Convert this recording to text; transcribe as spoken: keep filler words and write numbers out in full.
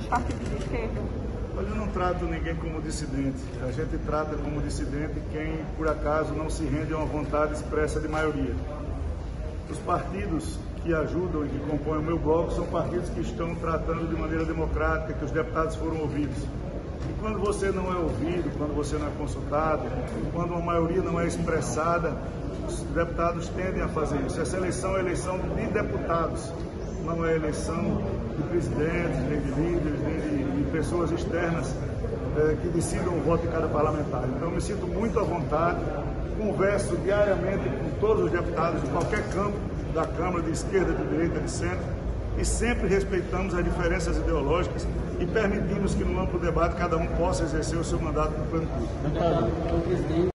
partidos de esquerda? Olha, eu não trato ninguém como dissidente. A gente trata como dissidente quem, por acaso, não se rende a uma vontade expressa de maioria. Os partidos que ajudam e que compõem o meu bloco são partidos que estão tratando de maneira democrática, que os deputados foram ouvidos. E quando você não é ouvido, quando você não é consultado, quando uma maioria não é expressada, os deputados tendem a fazer isso. Essa eleição é eleição de deputados, não é eleição de presidentes, nem de líderes, nem de, de pessoas externas eh, que decidam o voto de cada parlamentar. Então, eu me sinto muito à vontade, converso diariamente com todos os deputados de qualquer campo da Câmara, de esquerda, de direita, de centro, e sempre respeitamos as diferenças ideológicas e permitimos que no amplo debate cada um possa exercer o seu mandato com plenitude.